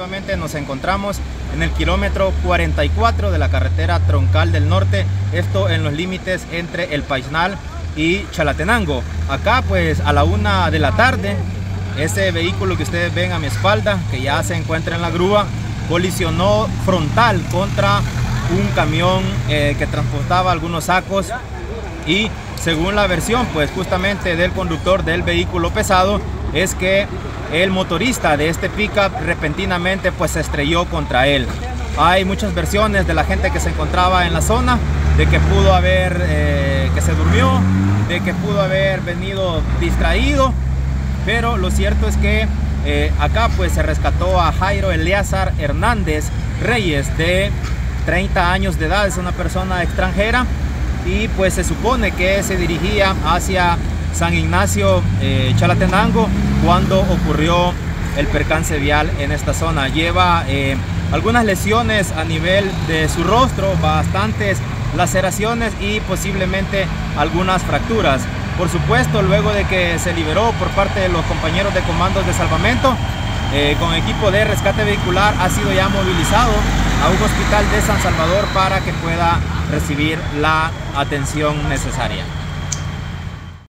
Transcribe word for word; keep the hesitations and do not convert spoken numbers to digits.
efectivamente nos encontramos en el kilómetro cuarenta y cuatro de la carretera troncal del norte, esto en los límites entre El Paisnal y Chalatenango. Acá pues a la una de la tarde, ese vehículo que ustedes ven a mi espalda, que ya se encuentra en la grúa, colisionó frontal contra un camión eh, que transportaba algunos sacos, y según la versión pues justamente del conductor del vehículo pesado es que el motorista de este pickup repentinamente pues se estrelló contra él. Hay muchas versiones de la gente que se encontraba en la zona, de que pudo haber, eh, que se durmió, de que pudo haber venido distraído, pero lo cierto es que eh, acá pues se rescató a Jairo Eleazar Hernández Reyes, de treinta años de edad, es una persona extranjera, y pues se supone que se dirigía hacia San Ignacio eh, Chalatenango cuando ocurrió el percance vial en esta zona. Lleva eh, algunas lesiones a nivel de su rostro, bastantes laceraciones y posiblemente algunas fracturas. Por supuesto, luego de que se liberó por parte de los compañeros de comandos de salvamento, eh, con equipo de rescate vehicular, ha sido ya movilizado a un hospital de San Salvador para que pueda recibir la atención necesaria.